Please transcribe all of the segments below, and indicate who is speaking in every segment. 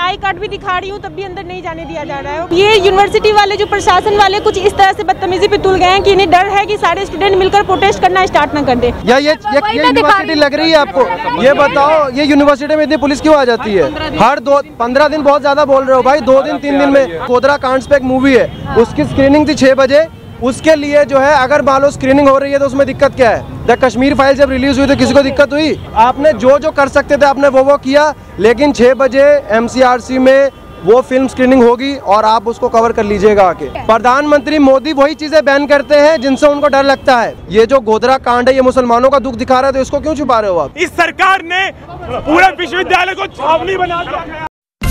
Speaker 1: I card भी दिखा रही हूँ तब भी अंदर नहीं जाने दिया जा रहा है। ये यूनिवर्सिटी वाले जो प्रशासन वाले कुछ इस तरह से बदतमीजी पे तुल गए हैं कि इन्हें डर है कि सारे स्टूडेंट मिलकर प्रोटेस्ट करना स्टार्ट न कर दे।
Speaker 2: या ये यूनिवर्सिटी लग रही है आपको? ये बताओ, ये यूनिवर्सिटी में इतनी पुलिस क्यों आ जाती है? हर 15 दिन बहुत ज्यादा बोल रहे हो भाई, 2 दिन 3 दिन में। गोधरा कांड्स पे एक मूवी है, उसकी स्क्रीनिंग थी 6 बजे। उसके लिए जो है अगर मान लो स्क्रीनिंग हो रही है तो उसमें दिक्कत क्या है? द कश्मीर फाइल जब रिलीज हुई तो किसी को दिक्कत हुई? आपने जो कर सकते थे आपने वो किया, लेकिन 6 बजे MCRC में वो फिल्म स्क्रीनिंग होगी और आप उसको कवर कर लीजिएगा आके। प्रधानमंत्री मोदी वही चीजें बैन करते हैं जिनसे उनको डर लगता है। ये जो गोधरा कांड है ये मुसलमानों का दुख दिखा रहा है, तो इसको क्यों छुपा रहे हो आप?
Speaker 3: इस सरकार ने पूरे विश्वविद्यालय को छावनी बना दिया।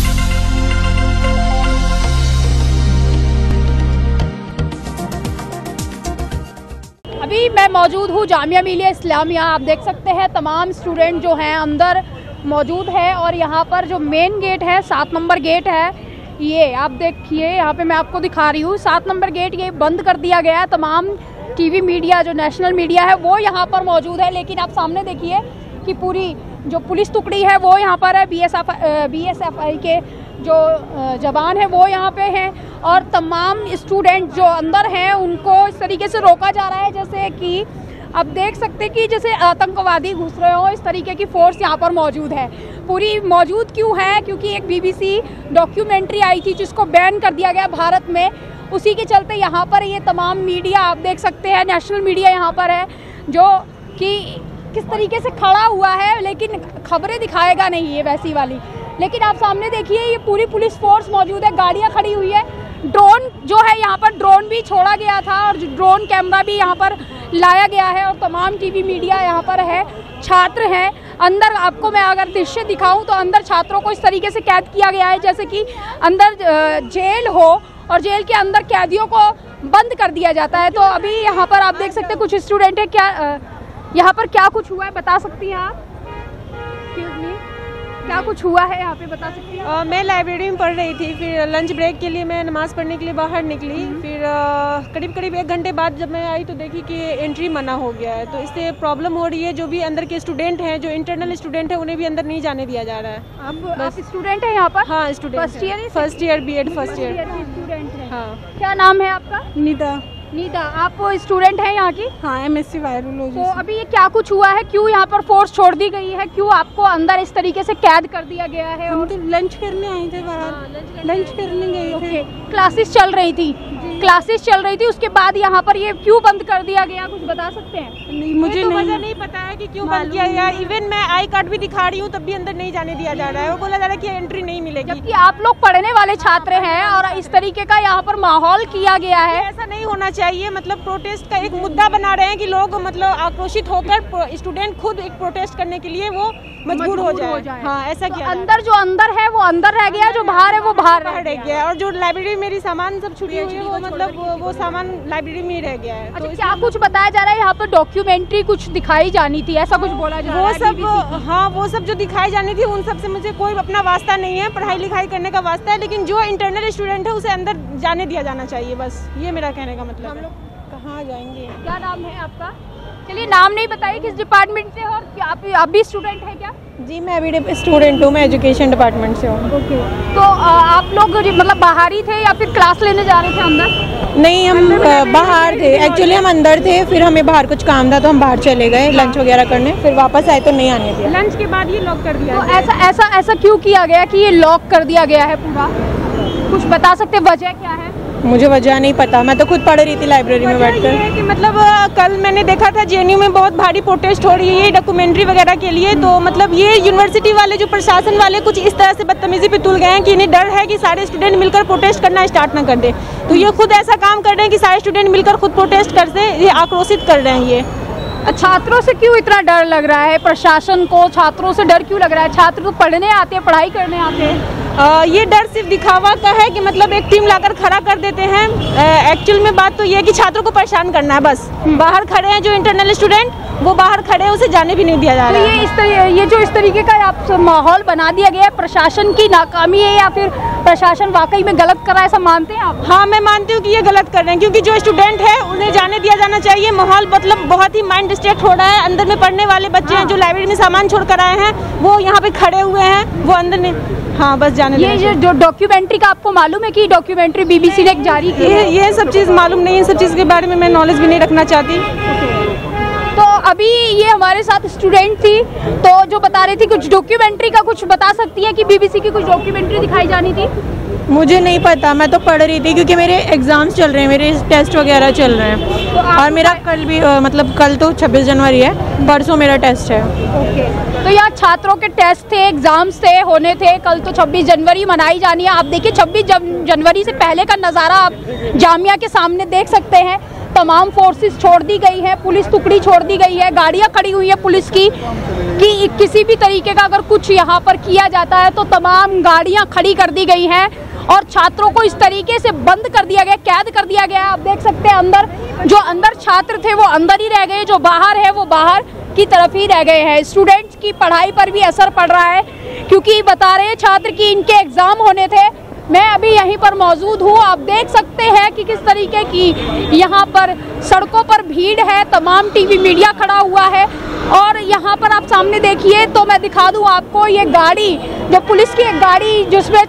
Speaker 4: अभी मैं मौजूद हूँ जामिया मिलिया इस्लामिया। आप देख सकते हैं तमाम स्टूडेंट जो हैं अंदर मौजूद है और यहाँ पर जो मेन गेट है 7 नंबर गेट है, ये आप देखिए, यहाँ पे मैं आपको दिखा रही हूँ 7 नंबर गेट ये बंद कर दिया गया है। तमाम टीवी मीडिया जो नेशनल मीडिया है वो यहाँ पर मौजूद है, लेकिन आप सामने देखिए कि पूरी जो पुलिस टुकड़ी है वो यहाँ पर है। BSFI के जो जवान है वो यहाँ पे हैं और तमाम स्टूडेंट जो अंदर हैं उनको इस तरीके से रोका जा रहा है जैसे कि आप देख सकते हैं कि जैसे आतंकवादी घुस रहे हो, इस तरीके की फोर्स यहाँ पर मौजूद है। पूरी मौजूद क्यों है? क्योंकि एक BBC डॉक्यूमेंट्री आई थी जिसको बैन कर दिया गया भारत में, उसी के चलते यहाँ पर ये तमाम मीडिया आप देख सकते हैं, नेशनल मीडिया यहाँ पर है जो कि किस तरीके से खड़ा हुआ है, लेकिन खबरें दिखाएगा नहीं ये वैसी वाली। लेकिन आप सामने देखिए ये पूरी पुलिस फोर्स मौजूद है, गाड़ियाँ खड़ी हुई है, ड्रोन जो है यहाँ पर ड्रोन भी छोड़ा गया था और ड्रोन कैमरा भी यहाँ पर लाया गया है और तमाम टीवी मीडिया यहाँ पर है। छात्र हैं अंदर, आपको मैं अगर दृश्य दिखाऊं तो अंदर छात्रों को इस तरीके से कैद किया गया है जैसे कि अंदर जेल हो और जेल के अंदर कैदियों को बंद कर दिया जाता है। तो अभी यहाँ पर आप देख सकते हैं कुछ स्टूडेंट है, क्या यहाँ पर क्या कुछ हुआ है बता सकती हैं आप? क्या कुछ हुआ है यहाँ पे बता सकती हैं?
Speaker 1: मैं लाइब्रेरी में पढ़ रही थी, फिर लंच ब्रेक के लिए मैं नमाज़ पढ़ने के लिए बाहर निकली। फिर करीब 1 घंटे बाद जब मैं आई तो देखी कि एंट्री मना हो गया है, तो इससे प्रॉब्लम हो रही है। जो भी अंदर के स्टूडेंट हैं, जो इंटरनल स्टूडेंट हैं, उन्हें भी अंदर नहीं जाने दिया जा रहा है।
Speaker 4: आप स्टूडेंट हैं यहाँ पर?
Speaker 1: हाँ, student. First year B.Ed first year
Speaker 4: student हैं।
Speaker 1: हाँ।
Speaker 4: क्या नाम है आपका? नीदा। आप स्टूडेंट हैं यहाँ की?
Speaker 5: हाँ, MSc वायरोलॉजी।
Speaker 4: तो अभी ये क्या कुछ हुआ है? क्यों यहाँ पर फोर्स छोड़ दी गई है? क्यों आपको अंदर इस तरीके से कैद कर दिया गया है?
Speaker 5: हम तो लंच करने आए थे बाहर, लंच करने गए थे।
Speaker 4: क्लासेस चल रही थी, उसके बाद यहाँ पर ये क्यों बंद कर दिया गया, कुछ बता सकते हैं?
Speaker 5: नहीं, मुझे
Speaker 1: तो वजह नहीं पता है कि क्यों बंद किया गया। इवन मैं आई कार्ड भी दिखा रही हूँ तब भी अंदर नहीं जाने दिया जा रहा है। वो बोला जा रहा है कि एंट्री नहीं मिलेगी,
Speaker 4: जबकि आप लोग पढ़ने वाले छात्र हैं और इस तरीके का यहाँ पर माहौल किया गया है।
Speaker 1: ऐसा नहीं होना चाहिए। मतलब प्रोटेस्ट का एक मुद्दा बना रहे हैं कि लोग मतलब आक्रोशित होकर स्टूडेंट खुद एक प्रोटेस्ट करने के लिए वो मजबूर हो जाए। हाँ, ऐसा किया।
Speaker 4: अंदर जो अंदर है वो अंदर रह गया, जो बाहर है वो बाहर रह
Speaker 1: गया। और जो लाइब्रेरी मेरी सामान सब छुड़ी हुई है वो मतलब वो सामान लाइब्रेरी में ही रह गया है।
Speaker 4: अच्छा, क्या कुछ बताया जा रहा है यहाँ पर? डॉक्यूमेंट्री कुछ दिखाई जानी थी, ऐसा कुछ बोला जा रहा है?
Speaker 1: वो सब, हाँ, वो सब जो दिखाई जानी थी उन सब से मुझे कोई अपना वास्ता नहीं है, पढ़ाई लिखाई करने का वास्ता है। लेकिन जो इंटरनल स्टूडेंट है उसे अंदर जाने दिया जाना चाहिए, बस ये मेरा कहने का मतलब है।
Speaker 5: कहाँ जाएंगे?
Speaker 4: क्या नाम है आपका? चलिए, नाम नहीं बताइए, किस डिपार्टमेंट से हो? और आप भी स्टूडेंट हैं क्या?
Speaker 5: जी, मैं अभी स्टूडेंट हूँ, मैं एजुकेशन डिपार्टमेंट से हूँ।
Speaker 4: ओके। तो आप लोग मतलब बाहर ही थे या फिर क्लास लेने जा रहे थे अंदर?
Speaker 5: नहीं, हम बाहर थे। एक्चुअली हम अंदर थे, फिर हमें बाहर कुछ काम था तो हम बाहर चले गए लंच वगैरह करने, फिर वापस आए तो नहीं आने दिया।
Speaker 1: लंच के बाद ये लॉक कर दिया।
Speaker 4: तो ऐसा क्यों किया गया कि ये लॉक कर दिया गया है पूरा? कुछ बता सकते वजह क्या है?
Speaker 5: मुझे वजह नहीं पता, मैं तो खुद पढ़ रही थी लाइब्रेरी में बैठकर।
Speaker 1: कि मतलब कल मैंने देखा था JNU में बहुत भारी प्रोटेस्ट हो रही है डॉक्यूमेंट्री वगैरह के लिए। तो मतलब ये यूनिवर्सिटी वाले जो प्रशासन वाले कुछ इस तरह से बदतमीजी पे तुल गए हैं कि इन्हें डर है कि सारे स्टूडेंट मिलकर प्रोटेस्ट करना स्टार्ट ना कर दे। तो ये खुद ऐसा काम कर रहे हैं कि सारे स्टूडेंट मिलकर खुद प्रोटेस्ट कर से ये आक्रोशित कर रहे हैं। ये
Speaker 4: छात्रों से क्यों इतना डर लग रहा है? प्रशासन को छात्रों से डर क्यों लग रहा है? छात्र तो पढ़ने आते हैं, पढ़ाई करने आते हैं।
Speaker 1: ये डर सिर्फ दिखावा का है कि मतलब एक टीम लाकर खड़ा कर देते हैं। एक्चुअल में बात तो ये है कि छात्रों को परेशान करना है बस। बाहर खड़े हैं जो इंटरनल स्टूडेंट, वो बाहर खड़े हैं, उसे जाने भी नहीं दिया जा रहा है।
Speaker 4: ये जो इस तरीके का आप माहौल बना दिया गया है, प्रशासन की नाकामी है या फिर प्रशासन वाकई में गलत कर रहा है, ऐसा मानते हैं आप?
Speaker 1: हाँ, मैं मानती हूँ कि ये गलत कर रहे हैं, क्योंकि जो स्टूडेंट है उन्हें जाने दिया जाना चाहिए। माहौल मतलब बहुत ही माइंड डिस्ट्रैक्ट हो रहा है। अंदर में पढ़ने वाले बच्चे हैं जो लाइब्रेरी में सामान छोड़ कर आए हैं, वो यहाँ पे खड़े हुए हैं, वो अंदर नहीं। हाँ बस जाने
Speaker 4: ये जो डॉक्यूमेंट्री का आपको मालूम है कि डॉक्यूमेंट्री बीबीसी ने जारी की है?
Speaker 1: ये सब चीज़ मालूम नहीं है, सब चीज़ के बारे में मैं नॉलेज भी नहीं रखना चाहती।
Speaker 4: तो अभी ये हमारे साथ स्टूडेंट थी तो जो बता रही थी कुछ डॉक्यूमेंट्री का, कुछ बता सकती है कि बीबीसी की कुछ डॉक्यूमेंट्री दिखाई जानी थी?
Speaker 5: मुझे नहीं पता, मैं तो पढ़ रही थी क्योंकि मेरे एग्जाम्स चल रहे हैं, मेरे टेस्ट वगैरह चल रहे हैं।
Speaker 4: तो
Speaker 5: और मेरा कल भी मतलब कल तो 26 जनवरी है, परसों मेरा टेस्ट है।
Speaker 4: ओके, तो यहाँ छात्रों के टेस्ट थे, एग्जाम्स थे, होने थे, कल तो 26 जनवरी मनाई जानी है। आप देखिए 26 जनवरी से पहले का नज़ारा आप जामिया के सामने देख सकते हैं। तमाम फोर्सेस छोड़ दी गई है, पुलिस टुकड़ी छोड़ दी गई है, गाड़ियाँ खड़ी हुई है पुलिस की कि किसी भी तरीके का अगर कुछ यहाँ पर किया जाता है तो तमाम गाड़ियाँ खड़ी कर दी गई हैं और छात्रों को इस तरीके से बंद कर दिया गया, कैद कर दिया गया। आप देख सकते हैं अंदर जो अंदर छात्र थे वो अंदर ही रह गए, जो बाहर है वो बाहर की तरफ ही रह गए हैं। स्टूडेंट्स की पढ़ाई पर भी असर पड़ रहा है क्योंकि बता रहे हैं छात्र कि इनके एग्ज़ाम होने थे। मैं अभी यहीं पर मौजूद हूँ, आप देख सकते हैं कि किस तरीके की यहाँ पर सड़कों पर भीड़ है, तमाम टीवी मीडिया खड़ा हुआ है। और यहाँ पर आप सामने देखिए तो मैं दिखा दूँ आपको ये गाड़ी, जो पुलिस की एक गाड़ी जिसमें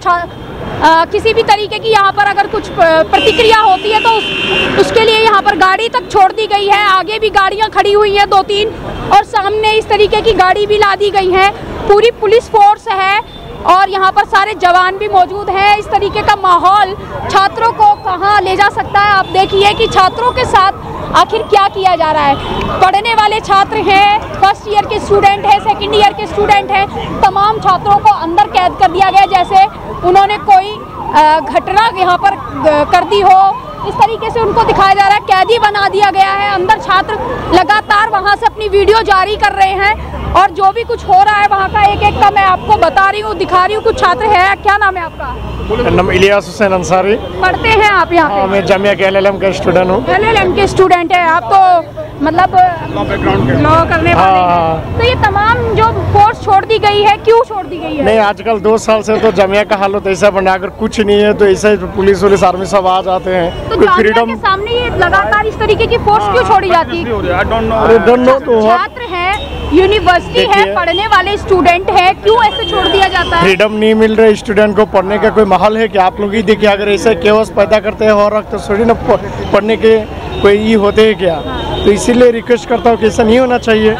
Speaker 4: किसी भी तरीके की यहाँ पर अगर कुछ प्रतिक्रिया होती है तो उसके लिए यहाँ पर गाड़ी तक छोड़ दी गई है। आगे भी गाड़ियाँ खड़ी हुई हैं 2-3 और सामने इस तरीके की गाड़ी भी ला दी गई है। पूरी पुलिस फोर्स है और यहाँ पर सारे जवान भी मौजूद हैं। इस तरीके का माहौल छात्रों को कहाँ ले जा सकता है? आप देखिए कि छात्रों के साथ आखिर क्या किया जा रहा है। पढ़ने वाले छात्र हैं, फर्स्ट ईयर के स्टूडेंट हैं, सेकंड ईयर के स्टूडेंट हैं, तमाम छात्रों को अंदर कैद कर दिया गया जैसे उन्होंने कोई घटना यहाँ पर कर दी हो। इस तरीके से उनको दिखाया जा रहा है, कैदी बना दिया गया है। अंदर छात्र लगातार वहाँ से अपनी वीडियो जारी कर रहे हैं और जो भी कुछ हो रहा है वहाँ का एक एक का मैं आपको बता रही हूँ, दिखा रही हूँ। कुछ छात्र है, क्या नाम है आपका?
Speaker 6: नाम इलियास हुसैन अंसारी।
Speaker 4: पढ़ते हैं आप यहाँ पे?
Speaker 6: मैं जामिया के LLM का स्टूडेंट हूँ।
Speaker 4: LLM के स्टूडेंट है आप? तो मतलब लॉ करने वाले हैं। तो ये तमाम जो फोर्स छोड़ दी गई है, क्यों छोड़ दी गई है?
Speaker 6: नहीं, आजकल 2 साल से तो जामिया का हालत ऐसा बना, अगर कुछ नहीं है तो ऐसा पुलिस वुलिस आर्मी सब आ जाते हैं।
Speaker 4: तो जामिया के सामने ये लगातार इस तरीके की फोर्स क्यों छोड़ी जाती है? छात्र है, यूनिवर्सिटी है, पढ़ने वाले स्टूडेंट है, क्यों ऐसे छोड़ दिया जाता है?
Speaker 6: फ्रीडम नहीं मिल रहा स्टूडेंट को, पढ़ने का कोई माहौल है कि आप लोग ही देखिए, अगर ऐसे केओस पैदा करते हैं और तो थोड़ी ना पढ़ने के कोई ये होते हैं क्या? तो इसीलिए रिक्वेस्ट करता हूँ कि ऐसा नहीं होना चाहिए।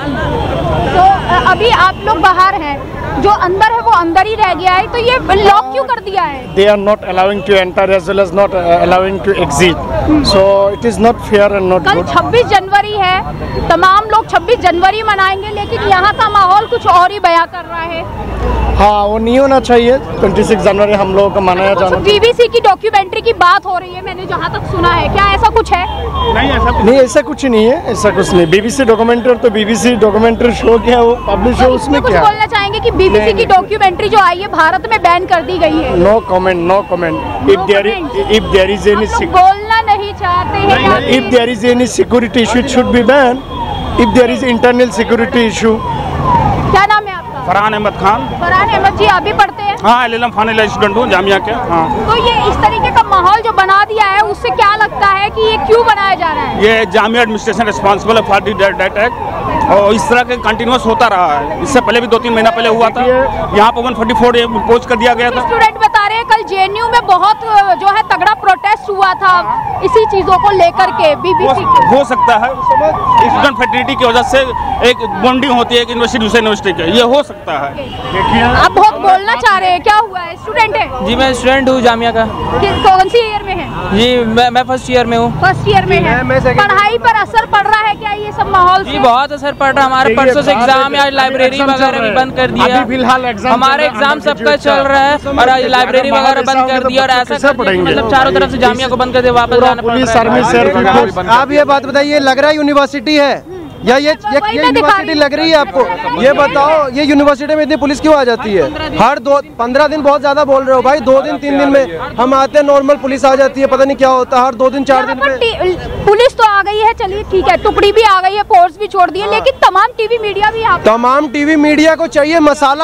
Speaker 4: तो अभी आप लोग बाहर हैं, जो अंदर है वो अंदर ही रह गया है, तो ये लॉक क्यों कर दिया है?
Speaker 6: They are not allowing to enter as well as not allowing to exit. So it is not fair and not
Speaker 4: कल
Speaker 6: good.
Speaker 4: 26 जनवरी है, तमाम लोग 26 जनवरी मनाएंगे, लेकिन यहाँ का माहौल कुछ और ही बयां कर रहा है।
Speaker 6: हाँ, वो नहीं होना चाहिए। 26 जनवरी हम लोगों का मनाया जाना।
Speaker 4: बीबीसी की डॉक्यूमेंट्री की बात हो रही है, मैंने जहाँ तक सुना है, क्या ऐसा कुछ है?
Speaker 6: नहीं, ऐसा कुछ नहीं है, ऐसा कुछ नहीं। बीबीसी डॉक्यूमेंट्री तो बीबीसी डॉक्यूमेंट्री शो क्या, वो पब्लिश हो, उसमें क्या
Speaker 4: बोलना चाहेंगे कि बीबीसी की डॉक्यूमेंट्री जो आई है भारत में बैन कर दी गई है?
Speaker 6: No comment, no comment. If there is any
Speaker 4: बोलना नहीं चाहते हैं?
Speaker 6: If there is any security issue it should be ban. If there is internal security issue.
Speaker 4: क्या नाम है आपका?
Speaker 3: फरहान अहमद खान।
Speaker 4: फरहान अहमद जी, आप भी पढ़ते हैं?
Speaker 3: हाँ, LLM फाइनल स्टूडेंट हूँ जामिया के। हाँ।
Speaker 4: तो ये इस तरीके का माहौल जो बना दिया है, उससे क्या लगता है कि ये क्यों बनाया जा रहा है?
Speaker 3: ये जामिया एडमिनिस्ट्रेशन रिस्पॉन्सिबल है फॉर दैट एक्ट और इस तरह के कंटिन्यूस होता रहा है। इससे पहले भी 2-3 महीना पहले हुआ था, यहाँ पर 144 पोस्ट कर दिया गया था।
Speaker 4: स्टूडेंट बता रहे हैं कल JNU में बहुत जो है तगड़ा प्रोटेस्ट हुआ था इसी चीजों को लेकर के। बीबीसी
Speaker 3: हो सकता है स्टूडेंट फैकल्टी की वजह से एक बॉन्डिंग होती है यूनिवर्सिटी दूसरे यूनिवर्सिटी के, ये हो सकता है।
Speaker 4: आप बहुत बोलना चाह रहे हैं, क्या हुआ है? स्टूडेंट है
Speaker 7: जी, मैं स्टूडेंट हूँ जामिया का।
Speaker 4: कौन सी ईयर में है?
Speaker 7: जी मैं फर्स्ट ईयर में हूँ।
Speaker 4: फर्स्ट ईयर में है। पढ़ाई पर असर पड़ रहा है क्या ये सब माहौल से?
Speaker 7: जी बहुत असर पड़ रहा है। हमारे परसों से एग्जाम है, आज लाइब्रेरी वगैरह भी बंद कर दिया।
Speaker 6: फिलहाल
Speaker 7: हमारे एग्जाम सबका चल रहा है और आज लाइब्रेरी वगैरह बंद कर दिया और ऐसा मतलब चारों तरफ से जामिया को बंद कर दिया, वापस जाना पड़ रहा है।
Speaker 2: आप ये बात बताइए, लग रहा है यूनिवर्सिटी है या ये यूनिवर्सिटी लग रही है आपको? ये बताओ, ये यूनिवर्सिटी में इतनी पुलिस क्यों आ जाती है? हर 15 दिन बहुत ज्यादा बोल रहे हो भाई। 2 दिन 3 दिन में हम आते हैं, नॉर्मल पुलिस आ जाती है, पता नहीं क्या होता है। हर 2 दिन 4 दिन में
Speaker 4: पुलिस तो आ गई है, चलिए ठीक है, टुकड़ी भी आ गई है, फोर्स भी छोड़ दी है, लेकिन तमाम टीवी मीडिया भी
Speaker 2: तमाम टीवी मीडिया को चाहिए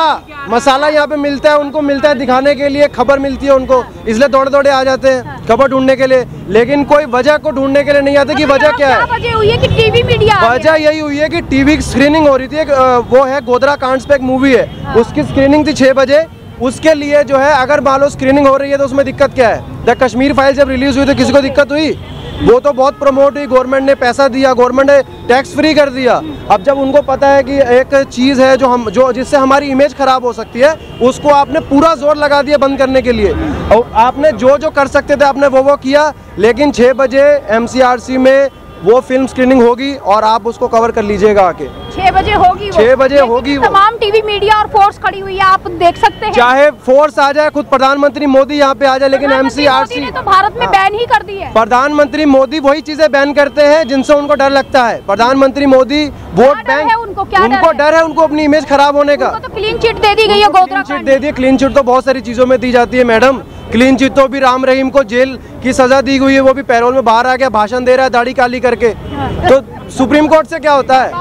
Speaker 2: मसाला यहाँ पे मिलता है, उनको मिलता है दिखाने के लिए, खबर मिलती है उनको, इसलिए दौड़े आ जाते हैं खबर ढूंढने के लिए। लेकिन कोई वजह को ढूंढने के लिए नहीं आते कि वजह क्या है।
Speaker 4: वजह हुई है कि टीवी मीडिया,
Speaker 2: वजह यही हुई है कि टीवी स्क्रीनिंग हो रही थी। वो है गोधरा कांड्स पे एक मूवी है, उसकी स्क्रीनिंग थी 6 बजे, उसके लिए जो है अगर मान लो स्क्रीनिंग हो रही है तो उसमें दिक्कत क्या है? द कश्मीर फाइल जब रिलीज हुई तो किसी को दिक्कत हुई? वो तो बहुत प्रमोट हुई, गवर्नमेंट ने पैसा दिया, गवर्नमेंट ने टैक्स फ्री कर दिया। अब जब उनको पता है कि एक चीज़ है जो जिससे हमारी इमेज खराब हो सकती है, उसको आपने पूरा जोर लगा दिया बंद करने के लिए। और आपने जो कर सकते थे आपने वो किया, लेकिन 6 बजे MCRC में वो फिल्म स्क्रीनिंग होगी और आप उसको कवर कर लीजिएगा आके।
Speaker 4: 6 बजे होगी,
Speaker 2: 6 बजे होगी।
Speaker 4: तमाम टीवी मीडिया और फोर्स खड़ी हुई है, आप देख सकते हैं।
Speaker 2: चाहे फोर्स आ जाए, खुद प्रधानमंत्री मोदी यहाँ पे आ जाए, लेकिन MCRC
Speaker 4: ने तो भारत में बैन ही कर दी है।
Speaker 2: प्रधानमंत्री मोदी वही चीजें बैन करते हैं जिनसे उनको डर लगता है। प्रधानमंत्री मोदी वोट बैंक, उनको डर है, उनको अपनी इमेज खराब होने का।
Speaker 4: तो क्लीन चिट दे दी गई है, गोधरा
Speaker 2: चिट दे दी। क्लीन चिट तो बहुत सारी चीजों में दी जाती है मैडम। क्लीन चिट तो भी राम रहीम को जेल की सजा दी हुई है, वो भी पैरोल में बाहर आ गया, भाषण दे रहा है दाढ़ी काली करके। तो सुप्रीम कोर्ट से क्या होता है?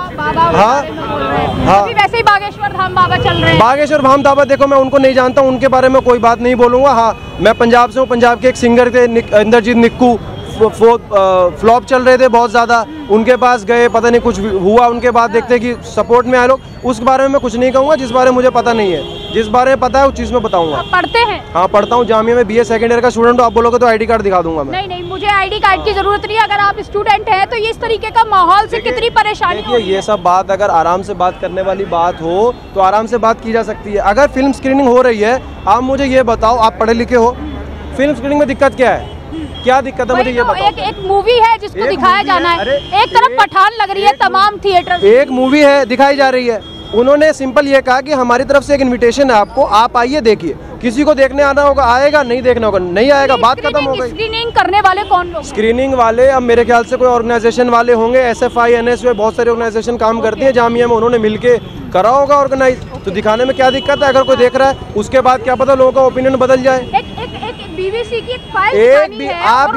Speaker 2: हाँ,
Speaker 4: वैसे ही बागेश्वर धाम बाबा चल रहे हैं।
Speaker 2: बागेश्वर धाम बाबा देखो, मैं उनको नहीं जानता, उनके बारे में कोई बात नहीं बोलूंगा। हाँ, मैं पंजाब से हूँ, पंजाब के एक सिंगर थे इंद्रजीत निक्कू, फ्लॉप चल रहे थे बहुत ज्यादा, उनके पास गए, पता नहीं कुछ हुआ, उनके बाद देखते कि सपोर्ट में आए लोग। उस बारे में मैं कुछ नहीं कहूँगा, जिस बारे में मुझे पता नहीं है। जिस बारे में पता है उस चीज में बताऊंगा।
Speaker 4: पढ़ते हैं?
Speaker 2: हाँ पढ़ता हूँ, जामिया में BA सेकंड ईयर का स्टूडेंट हूँ। आप बोलोगे तो ID कार्ड दिखा दूंगा मैं।
Speaker 4: नहीं, मुझे ID कार्ड की जरूरत नहीं है। अगर आप स्टूडेंट हैं तो इस तरीके का माहौल से कितनी परेशानी
Speaker 2: देखिए, ये सब बात अगर आराम से बात करने वाली बात हो तो आराम से बात की जा सकती है। अगर फिल्म स्क्रीनिंग हो रही है, आप मुझे ये बताओ, आप पढ़े लिखे हो, फिल्म स्क्रीनिंग में दिक्कत क्या है? क्या दिक्कत है मुझे ये बताओ।
Speaker 4: एक मूवी है जिसको दिखाया जाना है, एक तरफ पठान लग रही है तमाम थिएटर,
Speaker 2: एक मूवी है दिखाई जा रही है। उन्होंने सिंपल ये कहा कि हमारी तरफ से एक इनविटेशन है आपको, आप आइए देखिए। किसी को देखने आना होगा आएगा, नहीं देखना होगा नहीं आएगा, बात खत्म हो गई।
Speaker 4: स्क्रीनिंग करने वाले कौन लोग?
Speaker 2: स्क्रीनिंग वाले अब मेरे ख्याल से कोई ऑर्गेनाइजेशन वाले होंगे, SFI NSU, बहुत सारे ऑर्गेनाइजेशन काम करती है जामिया में, उन्होंने मिलके करा होगा ऑर्गेनाइज। तो दिखाने में क्या दिक्कत है? अगर कोई देख रहा है उसके बाद क्या पता लोगों का ओपिनियन बदल जाए।
Speaker 4: BBC की एक फाइल है,
Speaker 2: आप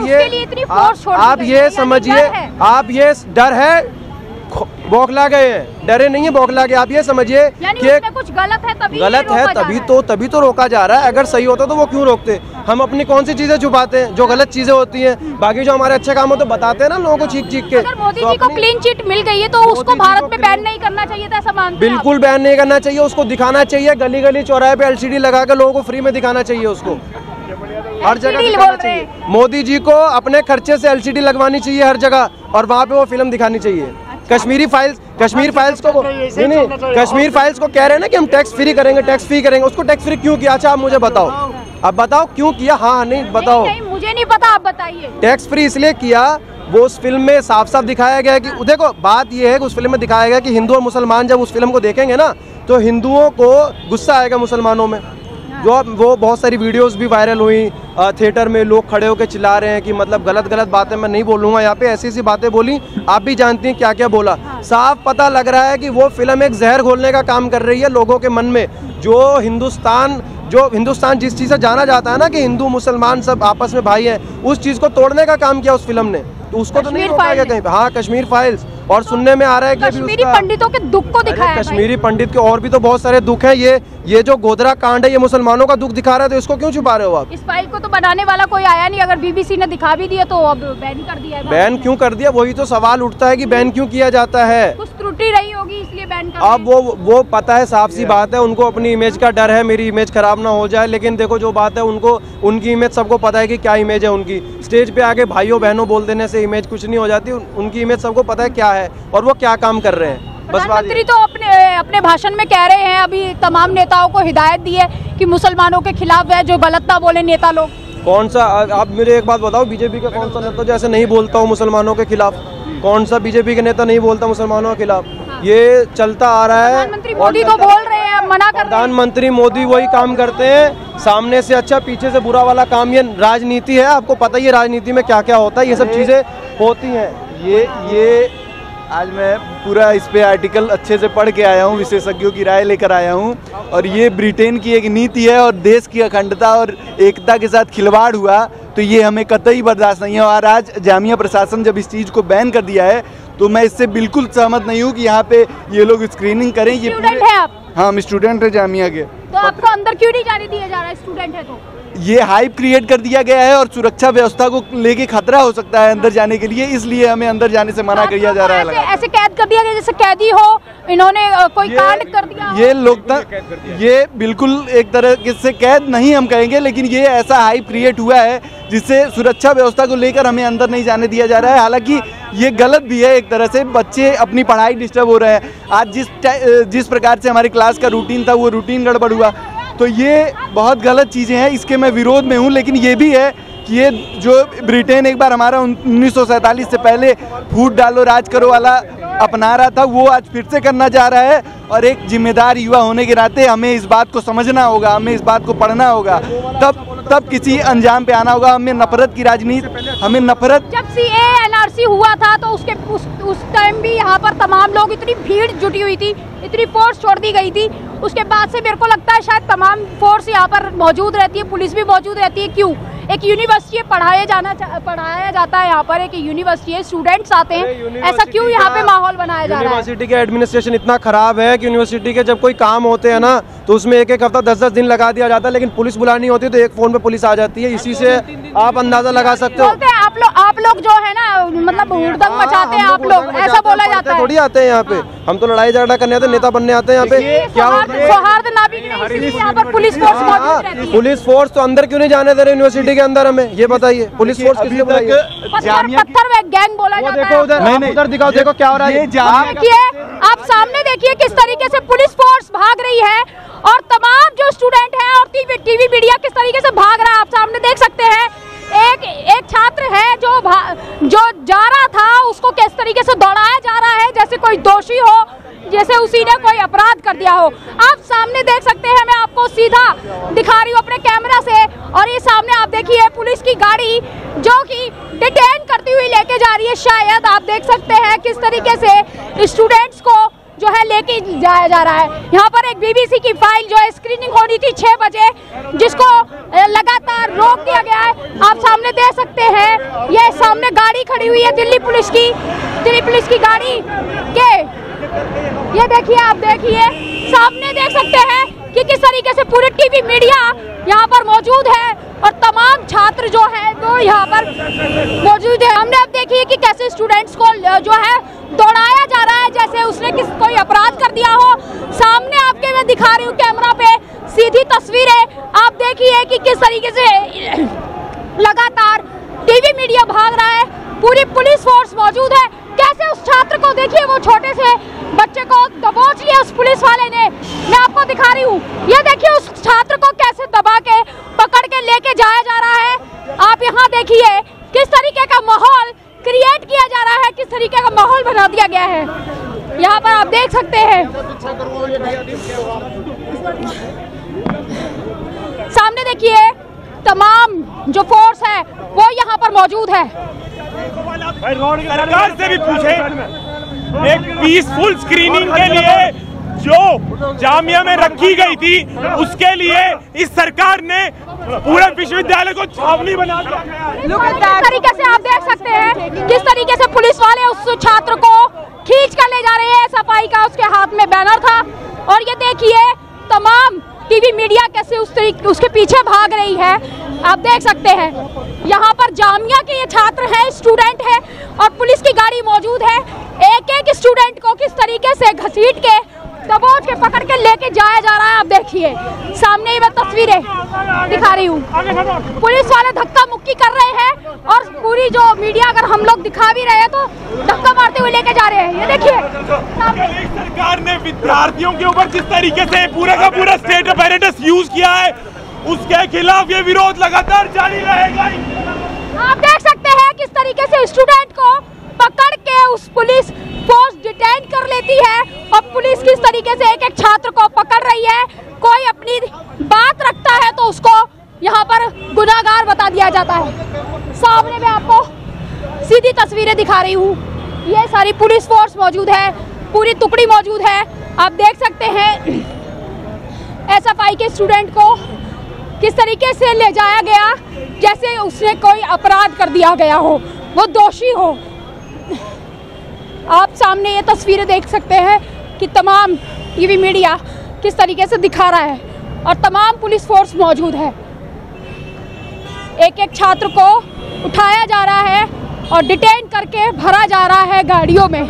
Speaker 2: ये समझिए, आप ये डर है, बौखला गए हैं, डरे नहीं है, बौखला गए। आप ये समझिए कि
Speaker 4: कुछ गलत है,
Speaker 2: तभी तो रोका जा रहा है। अगर सही होता तो वो क्यों रोकते? हम अपनी कौन सी चीजें छुपाते हैं? जो गलत चीजें होती हैं, बाकी जो हमारे अच्छे काम हो तो बताते हैं ना लोगों को चीख के।
Speaker 4: अगर मोदी जी को क्लीन चिट मिल गई है तो उसको भारत में बैन नहीं करना चाहिए था, ऐसा मानते हैं?
Speaker 2: बिल्कुल बैन नहीं करना चाहिए, उसको दिखाना चाहिए, गली गली चौराहे पे LCD लगा कर लोगों को फ्री में दिखाना चाहिए, उसको हर जगह दिखाना चाहिए। मोदी जी को अपने खर्चे से LCD लगवानी चाहिए हर जगह, और वहाँ पे वो फिल्म दिखानी चाहिए। कश्मीर फाइल्स को कश्मीर फाइल्स को कह रहे हैं ना कि हम टैक्स फ्री करेंगे, उसको टैक्स फ्री क्यों किया? अच्छा आप मुझे बताओ, अब बताओ क्यों किया? हाँ नहीं बताओ।
Speaker 4: नहीं, मुझे नहीं पता, आप बताइए।
Speaker 2: टैक्स फ्री इसलिए किया, वो उस फिल्म में साफ साफ दिखाया गया कि देखो बात ये है कि उस फिल्म में दिखाया गया कि हिंदू और मुसलमान जब उस फिल्म को देखेंगे ना तो हिंदुओं को गुस्सा आएगा मुसलमानों में। जो वो बहुत सारी वीडियोस भी वायरल हुई, थिएटर में लोग खड़े होकर चिल्ला रहे हैं कि मतलब गलत बातें मैं नहीं बोलूँगा यहाँ पे, ऐसी बातें बोली, आप भी जानती हैं क्या क्या बोला। साफ पता लग रहा है कि वो फिल्म एक जहर घोलने का काम कर रही है लोगों के मन में। जो हिंदुस्तान जिस चीज़ से जाना जाता है ना कि हिंदू मुसलमान सब आपस में भाई हैं, उस चीज़ को तोड़ने का काम किया उस फिल्म ने। तो उसको तो नहीं रोका गया कहीं पे। हाँ, कश्मीर फाइल्स। और सुनने में आ रहा है कि
Speaker 4: कश्मीरी पंडितों के दुख को दिखाया है।
Speaker 2: कश्मीरी पंडित के और भी तो बहुत सारे दुख हैं। ये जो गोधरा कांड है, ये मुसलमानों का दुख दिखा रहा है, तो इसको क्यों छुपा रहे हो आप?
Speaker 4: इस फाइल को तो बनाने वाला कोई आया नहीं, अगर BBC ने दिखा भी दिया तो अब बैन कर दिया है।
Speaker 2: बैन क्यों कर दिया? वही तो सवाल उठता है कि बैन क्यों किया जाता है?
Speaker 4: कुछ त्रुटि रही होगी इसलिए बैन कर।
Speaker 2: अब वो पता है, साफ सी बात है, उनको अपनी इमेज का डर है, मेरी इमेज खराब ना हो जाए। लेकिन देखो जो बात है, उनको उनकी इमेज सबको पता है कि क्या इमेज है उनकी। स्टेज पे आके भाइयों बहनों बोल देने से इमेज कुछ नहीं हो जाती, उनकी इमेज सबको पता है क्या है और वो क्या काम कर रहे हैं।
Speaker 4: प्रधानमंत्री तो अपने भाषण में कह रहे हैं, अभी तमाम नेताओं को हिदायत दी है कि मुसलमानों के खिलाफ है, जो गलत ना बोले नेता लोग।
Speaker 2: कौन सा? आप मुझे एक बात बताओ, बीजेपी का कौन सा नेता जो ऐसे नहीं बोलता हूँ मुसलमानों के खिलाफ? कौन सा बीजेपी के नेता नहीं बोलता मुसलमानों के खिलाफ? ये चलता आ रहा है।
Speaker 4: प्रधानमंत्री मोदी तो बोल रहे हैं, मना कर रहे हैं।
Speaker 2: प्रधानमंत्री मोदी वही काम करते हैं, सामने से अच्छा पीछे से बुरा वाला काम। ये राजनीति है, आपको पता ही है राजनीति में क्या क्या होता है, ये सब चीजें होती हैं।
Speaker 8: ये आज मैं पूरा इस पे आर्टिकल अच्छे से पढ़ के आया हूँ, विशेषज्ञों की राय लेकर आया हूँ, और ये ब्रिटेन की एक नीति है और देश की अखंडता और एकता के साथ खिलवाड़ हुआ तो ये हमें कतई बर्दाश्त नहीं है। और आज जामिया प्रशासन जब इस चीज़ को बैन कर दिया है तो मैं इससे बिल्कुल सहमत नहीं हूँ कि यहाँ पे ये लोग स्क्रीनिंग करें। ये
Speaker 4: स्टूडेंट हैं आप?
Speaker 8: हाँ, हम स्टूडेंट है जामिया के।
Speaker 4: तो आपको अंदर क्यों नहीं जाने दिया जा रहा है, स्टूडेंट है तो?
Speaker 8: ये हाइप क्रिएट कर दिया गया है और सुरक्षा व्यवस्था को लेके खतरा हो सकता है अंदर जाने के लिए, इसलिए हमें अंदर जाने से मना किया जा रहा है।
Speaker 4: ऐसे कैद कर दिया गया जैसे कैदी हो, इन्होंने कोई कांड कर दिया।
Speaker 8: ये लोकतंत्र, ये बिल्कुल एक तरह से कैद नहीं हम कहेंगे, लेकिन ये ऐसा हाइप क्रिएट हुआ है जिससे सुरक्षा व्यवस्था को लेकर हमें अंदर नहीं जाने दिया जा रहा है। हालांकि ये गलत भी है एक तरह से, बच्चे अपनी पढ़ाई डिस्टर्ब हो रहे हैं। आज जिस प्रकार से हमारी क्लास का रूटीन था वो रूटीन गड़बड़ हुआ, तो ये बहुत गलत चीज़ें हैं, इसके मैं विरोध में हूँ। लेकिन ये भी है कि ये जो ब्रिटेन एक बार हमारा 1947 से पहले फूट डालो राज करो वाला अपना रहा था, वो आज फिर से करना चाह रहा है। और एक जिम्मेदार युवा होने के नाते हमें इस बात को समझना होगा, हमें इस बात को पढ़ना होगा, तब किसी अंजाम पे आना होगा। हमें नफरत की राजनीति, हमें नफरत।
Speaker 4: जब CAA NRC हुआ था तो उस टाइम भी यहाँ पर तमाम लोग, इतनी भीड़ जुटी हुई थी, इतनी फोर्स छोड़ दी गई थी। उसके बाद से मेरे को लगता है शायद तमाम फोर्स यहाँ पर मौजूद रहती है, पुलिस भी मौजूद रहती है। क्यों? एक यूनिवर्सिटी पढ़ाया जाता है, यहाँ पर एक यूनिवर्सिटी है, स्टूडेंट्स आते हैं, ऐसा क्यों यहाँ पे माहौल बनाया जा रहा है?
Speaker 2: यूनिवर्सिटी का एडमिनिस्ट्रेशन इतना खराब है कि यूनिवर्सिटी के जब कोई काम होते हैं ना तो उसमें एक हफ्ता 10 दिन लगा दिया जाता है, लेकिन पुलिस बुलानी होती है तो एक फोन पे पुलिस आ जाती है। इसी से आप अंदाजा लगा सकते हो।
Speaker 4: आप लोग जो है ना, मतलब हुड़दंग मचाते हैं आप लोग, ऐसा बोला जाता है।
Speaker 2: थोड़ी आते हैं यहाँ पे, हम तो लड़ाई झगड़ा करने आते हैं, नेता बनने आते हैं यहाँ पे। क्या
Speaker 4: सौहार्द नाभिक नहीं, यहाँ पर पुलिस फोर्स मौजूद रहती है।
Speaker 2: पुलिस फोर्स तो अंदर क्यों नहीं जाने दे रहे यूनिवर्सिटी के अंदर? हमें ये बताइए, पुलिस फोर्स किसने बुलाई है?
Speaker 4: पत्थर में गैंग बोला जाता है।
Speaker 2: देखो उधर दिखाओ, देखो क्या हो रहा है।
Speaker 4: देखिए, आप सामने देखिए किस तरीके से पुलिस फोर्स भाग रही है और तमाम जो स्टूडेंट हैं और टीवी मीडिया किस तरीके से भाग रहा है, आप सामने देख सकते हैं। एक छात्र है जो जा रहा था, उसको किस तरीके से दौड़ाया जा रहा है जैसे कोई दोषी हो, जैसे उसी ने कोई अपराध कर दिया हो। आप सामने देख सकते हैं, मैं आपको सीधा दिखा रही हूँ अपने कैमरा से। और ये सामने आप देखिए पुलिस की गाड़ी जो कि डिटेन करती हुई लेके जा रही है। शायद आप देख सकते हैं किस तरीके से स्टूडेंट्स को जो है लेके जाया जा रहा है। यहाँ पर एक BBC की फाइल जो है स्क्रीनिंग होनी थी 6 बजे, जिसको लगातार रोक दिया गया है। आप सामने देख सकते हैं, ये सामने गाड़ी खड़ी हुई है दिल्ली पुलिस की गाड़ी के, ये देखिए, आप देखिए सामने देख सकते हैं कि किस तरीके से पूरी टीवी मीडिया यहाँ पर मौजूद है और तमाम छात्र जो है वो यहाँ पर मौजूद है। हमने अब देखिए कि कैसे स्टूडेंट्स को जो है दौड़ाया जा रहा है जैसे उसने कोई अपराध कर दिया हो। सामने आपके मैं दिखा रही हूँ कैमरा पे सीधी तस्वीरें, आप देखिए कि किस तरीके से लगातार टीवी मीडिया भाग रहा है, पूरी पुलिस फोर्स मौजूद है। कैसे उस छात्र को देखिए, वो छोटे से बच्चे को दबोच लिया उस पुलिस वाले ने। मैं आपको दिखा रही हूँ, ये देखिए उस छात्र को कैसे दबा के पकड़ के लेके जाया जा रहा है। आप यहाँ देखिए किस तरीके का माहौल क्रिएट किया जा रहा है, किस तरीके का माहौल बना दिया गया है। यहाँ पर आप देख सकते हैं, सामने देखिए तमाम जो फोर्स है वो यहाँ पर मौजूद है।
Speaker 9: सरकार से भी पूछे, एक पीसफुल स्क्रीनिंग के लिए जो जामिया में रखी गई थी उसके लिए इस सरकार ने पूरे विश्वविद्यालय को छावनी बना दिया।
Speaker 4: किस तरीके से आप देख सकते हैं किस तरीके से पुलिस वाले उस छात्र को खींच कर ले जा रहे हैं। सफाई का उसके हाथ में बैनर था और ये देखिए तमाम टीवी मीडिया कैसे उसके पीछे भाग रही है। आप देख सकते हैं यहाँ पर जामिया के ये छात्र हैं, स्टूडेंट हैं और पुलिस की गाड़ी मौजूद है। एक स्टूडेंट को किस तरीके से घसीट के दबोच के पकड़ के लेके जाया जा रहा है। आप देखिए सामने ही मैं तस्वीरें दिखा रही हूँ, पुलिस वाले धक्का मुक्की कर रहे हैं और पूरी जो मीडिया अगर हम लोग दिखा भी रहे हैं तो धक्का मारते हुए लेके जा रहे हैं। ये देखिए
Speaker 9: सरकार ने विद्यार्थियों के ऊपर जिस तरीके से पूरा का पूरा स्टेट अपैरेटस यूज किया है उसके खिलाफ ये विरोध लगातार जारी रहेगा।
Speaker 4: आप देख सकते हैं किस तरीके से स्टूडेंट को पकड़ के उस पुलिस फोर्स डिटेन कर लेती है और पुलिस किस तरीके से एक छात्र को पकड़ रही है। कोई अपनी बात रखता है तो उसको यहाँ पर गुनाहगार बता दिया जाता है। सामने मैं आपको सीधी तस्वीरें दिखा रही हूँ, ये सारी पुलिस फोर्स मौजूद है, पूरी टुकड़ी मौजूद है। आप देख सकते हैं SFI के स्टूडेंट को किस तरीके से ले जाया गया जैसे उसने कोई अपराध कर दिया गया हो, वो दोषी हो। आप सामने ये तस्वीरें देख सकते हैं कि तमाम टीवी मीडिया किस तरीके से दिखा रहा है और तमाम पुलिस फोर्स मौजूद है। एक एक छात्र को उठाया जा रहा है और डिटेन करके भरा जा रहा है गाड़ियों में।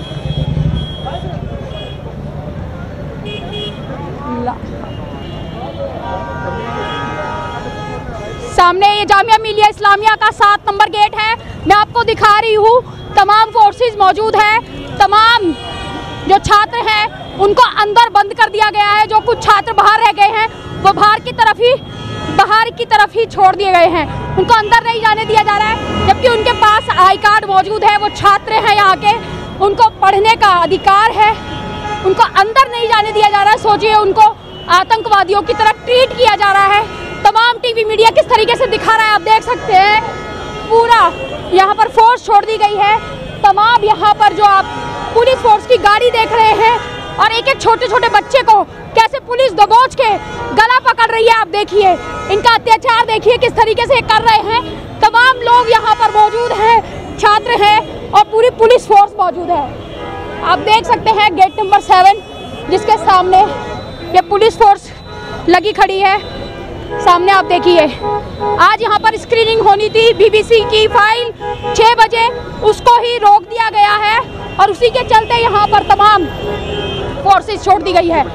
Speaker 4: सामने ये जामिया मिलिया इस्लामिया का 7 नंबर गेट है। मैं आपको दिखा रही हूँ, तमाम फोर्सेस मौजूद है। तमाम जो छात्र हैं उनको अंदर बंद कर दिया गया है। जो कुछ छात्र बाहर रह गए हैं वो बाहर की तरफ ही छोड़ दिए गए हैं। उनको अंदर नहीं जाने दिया जा रहा है, जबकि उनके पास आई कार्ड मौजूद है। वो छात्र हैं यहाँ के, उनको पढ़ने का अधिकार है। उनको अंदर नहीं जाने दिया जा रहा है। सोचिए, उनको आतंकवादियों की तरह ट्रीट किया जा रहा है। तमाम टीवी मीडिया किस तरीके से दिखा रहा है, आप देख सकते हैं। पूरा यहाँ पर फोर्स छोड़ दी गई है। तमाम यहाँ पर जो आप पुलिस फोर्स की गाड़ी देख रहे हैं और एक एक छोटे छोटे बच्चे को कैसे पुलिस दबोच के गला पकड़ रही है। आप देखिए, इनका अत्याचार देखिए किस तरीके से कर रहे हैं। तमाम लोग यहाँ पर मौजूद हैं, छात्र हैं और पूरी पुलिस फोर्स मौजूद है। आप देख सकते हैं गेट नंबर 7 जिसके सामने ये पुलिस फोर्स लगी खड़ी है। सामने आप देखिए, आज यहाँ पर स्क्रीनिंग होनी थी बीबीसी की फाइल 6 बजे, उसको ही रोक दिया गया है और उसी के चलते यहाँ पर तमाम फोर्सेस छोड़ दी गई है।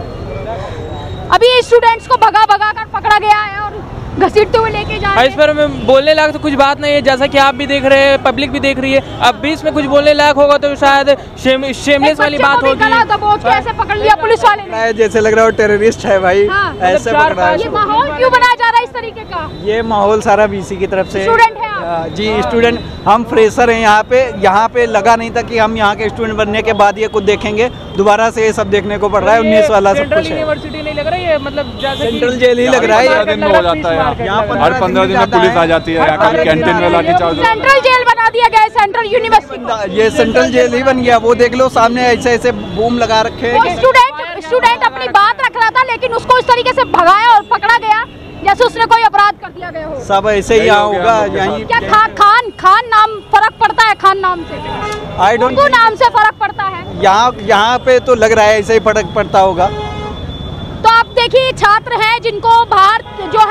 Speaker 4: अभी स्टूडेंट्स को भगा कर पकड़ा गया है और घसीटते हुए लेके जा रहे हैं।
Speaker 7: इस पर में बोलने लायक तो कुछ बात नहीं है, जैसा कि आप भी देख रहे हैं, पब्लिक भी देख रही है। अब भी इसमें कुछ बोलने लायक होगा तो शायद शेमलेस वाली बात होगी।
Speaker 4: ऐसे पकड़ लिया पुलिस वाले ने,
Speaker 2: जैसे लग रहा है टेररिस्ट है भाई। ऐसे पकड़ रहा है।
Speaker 4: ये माहौल क्यों बनाया जा रहा है इस तरीके का?
Speaker 8: ये माहौल सारा बीसी की तरफ से।
Speaker 4: स्टूडेंट है
Speaker 8: जी, स्टूडेंट, हम फ्रेशर हैं यहाँ पे लगा नहीं था कि हम यहाँ के स्टूडेंट बनने के बाद ये कुछ देखेंगे। दोबारा से ये सब देखने को पड़ रहा है। 19 वाला सब कुछ है।
Speaker 7: यूनिवर्सिटी नहीं लग रहा है, मतलब
Speaker 8: सेंट्रल जेल ही लग रहा है।
Speaker 3: दिन में हो जाता है यहाँ पर, हर 15 दिन में पुलिस आ जाती है। कैंटीन में लाठीचार्ज।
Speaker 4: सेंट्रल जेल बना दिया गया है, सेंट्रल यूनिवर्सिटी।
Speaker 8: ये सेंट्रल जेल ही बन गया। वो देख लो सामने ऐसे बूम लगा रखे हैं।
Speaker 4: स्टूडेंट अपनी बात रख रहा था लेकिन उसको इस तरीके से भगाया और पकड़ा गया जैसे उसने कोई अपराध कर दिया गया हो।
Speaker 8: सब ऐसे ही यहाँ होगा। यहीं
Speaker 4: क्या खान नाम फर्क पड़ता है? खान नाम से
Speaker 8: आई डोंट नो,
Speaker 4: नाम से फर्क पड़ता है।
Speaker 8: यहाँ पे तो लग रहा है ऐसे ही फर्क पड़ता होगा।
Speaker 4: तो आप देखिए, छात्र हैं जिनको बाहर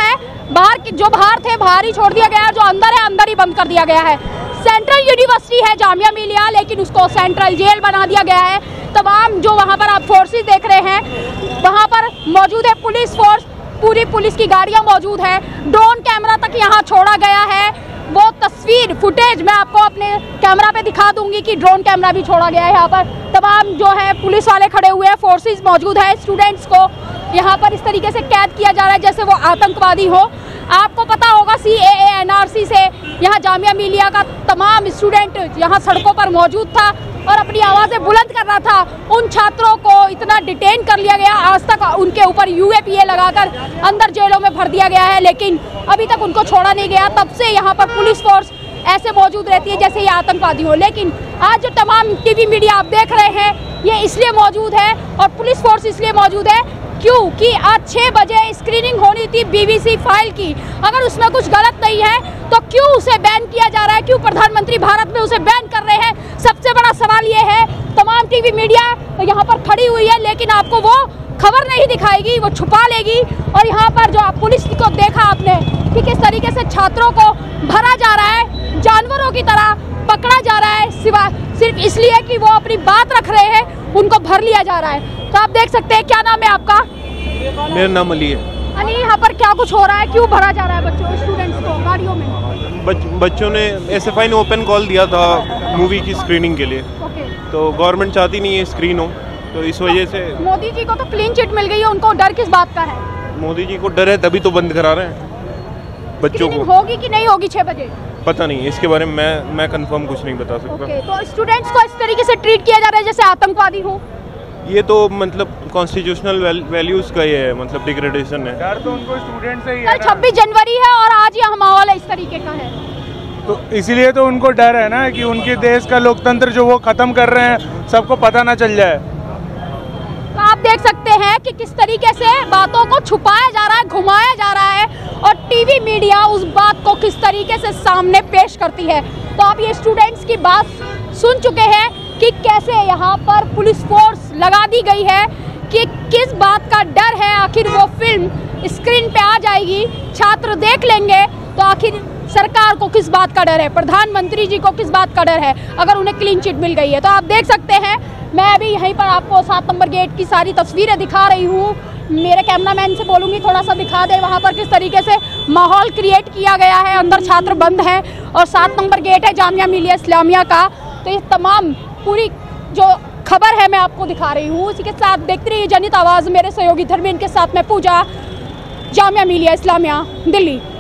Speaker 4: थे बाहर ही छोड़ दिया गया है। जो अंदर है अंदर ही बंद कर दिया गया है। सेंट्रल यूनिवर्सिटी है जामिया मिलिया, लेकिन उसको सेंट्रल जेल बना दिया गया है। तमाम जो वहाँ पर आप फोर्सेस देख रहे हैं वहाँ पर मौजूद है पुलिस फोर्स, पूरी पुलिस की गाड़ियाँ मौजूद है। ड्रोन कैमरा तक यहाँ छोड़ा गया है। वो तस्वीर फुटेज मैं आपको अपने कैमरा पे दिखा दूंगी कि ड्रोन कैमरा भी छोड़ा गया है। यहाँ पर तमाम जो है पुलिस वाले खड़े हुए हैं, फोर्सेस मौजूद है। स्टूडेंट्स को यहाँ पर इस तरीके से कैद किया जा रहा है जैसे वो आतंकवादी हो। आपको पता होगा CAA NRC से यहाँ जामिया मिलिया का तमाम स्टूडेंट यहाँ सड़कों पर मौजूद था और अपनी आवाज़ें बुलंद कर रहा था। उन छात्रों को इतना डिटेन कर लिया गया, आज तक उनके ऊपर UAPA लगाकर अंदर जेलों में भर दिया गया है, लेकिन अभी तक उनको छोड़ा नहीं गया। तब से यहाँ पर पुलिस फोर्स ऐसे मौजूद रहती है जैसे ये आतंकवादी हो। लेकिन आज जो तमाम टीवी मीडिया आप देख रहे हैं ये इसलिए मौजूद है और पुलिस फोर्स इसलिए मौजूद है क्योंकि आज 6 बजे स्क्रीनिंग होनी थी BBC फाइल की। अगर उसमें कुछ गलत नहीं है तो क्यों उसे बैन किया जा रहा है? क्यों प्रधानमंत्री भारत में उसे बैन कर रहे हैं? सबसे बड़ा सवाल ये है। तमाम टीवी मीडिया यहाँ पर खड़ी हुई है लेकिन आपको वो खबर नहीं दिखाएगी, वो छुपा लेगी। और यहाँ पर जो आप पुलिस को देखा आपने कि किस तरीके से छात्रों को भरा जा रहा है, जानवरों की तरह पकड़ा जा रहा है, सिर्फ इसलिए कि वो अपनी बात रख रहे हैं, उनको भर लिया जा रहा है। तो आप देख सकते हैं। क्या नाम है आपका?
Speaker 3: मेरा नाम अली है।
Speaker 4: अली, यहाँ पर क्या कुछ हो रहा है? क्यों भरा जा रहा है बच्चों स्टूडेंट्स को गाड़ियों में?
Speaker 3: बच्चों ने SFI ने ओपन कॉल दिया था मूवी की स्क्रीनिंग के लिए। तो गवर्नमेंट चाहती नहीं है स्क्रीन हो, तो इस वजह से।
Speaker 4: मोदी जी को तो क्लीन चिट मिल गई है, उनको डर किस बात का है?
Speaker 3: मोदी जी को डर है तभी तो बंद करा रहे हैं बच्चों को।
Speaker 4: होगी कि नहीं होगी 6 बजे?
Speaker 3: पता नहीं, इसके बारे में मैं कंफर्म कुछ नहीं बता सकता।
Speaker 4: तो स्टूडेंट्स को इस तरीके से ट्रीट किया जा रहा है जैसे आतंकवादी हो।
Speaker 3: ये तो मतलब कॉन्स्टिट्यूशनल वैल्यूज का ये है, मतलब डिग्रेडेशन है।
Speaker 9: डर तो उनको स्टूडेंट से ही
Speaker 4: है। 26 जनवरी है और आज यह माहौल इस तरीके का है,
Speaker 9: तो इसीलिए तो उनको डर है ना कि उनके देश का लोकतंत्र जो वो खत्म कर रहे हैं सबको पता ना चल जाए।
Speaker 4: तो आप देख सकते हैं कि किस तरीके से बातों को छुपाया जा रहा है, घुमाया जा रहा है और टीवी मीडिया उस बात को किस तरीके से सामने पेश करती है। तो आप ये स्टूडेंट्स की बात सुन चुके हैं कि कैसे यहाँ पर पुलिस फोर्स लगा दी गई है, कि किस बात का डर है। आखिर वो फिल्म स्क्रीन पे आ जाएगी, छात्र देख लेंगे, तो आखिर सरकार को किस बात का डर है, प्रधानमंत्री जी को किस बात का डर है अगर उन्हें क्लीन चिट मिल गई है। तो आप देख सकते हैं, मैं अभी यहीं पर आपको 7 नंबर गेट की सारी तस्वीरें दिखा रही हूँ। मेरे कैमरामैन से बोलूँगी थोड़ा सा दिखा दे वहाँ पर किस तरीके से माहौल क्रिएट किया गया है। अंदर छात्र बंद हैं और 7 नंबर गेट है जामिया मिलिया इस्लामिया का। तो ये तमाम पूरी जो खबर है मैं आपको दिखा रही हूँ। इसी के साथ देखते रहिए जनहित आवाज़, मेरे सहयोगी धर्मेंद्र के साथ मैं पूजा, जामिया मिलिया इस्लामिया, दिल्ली।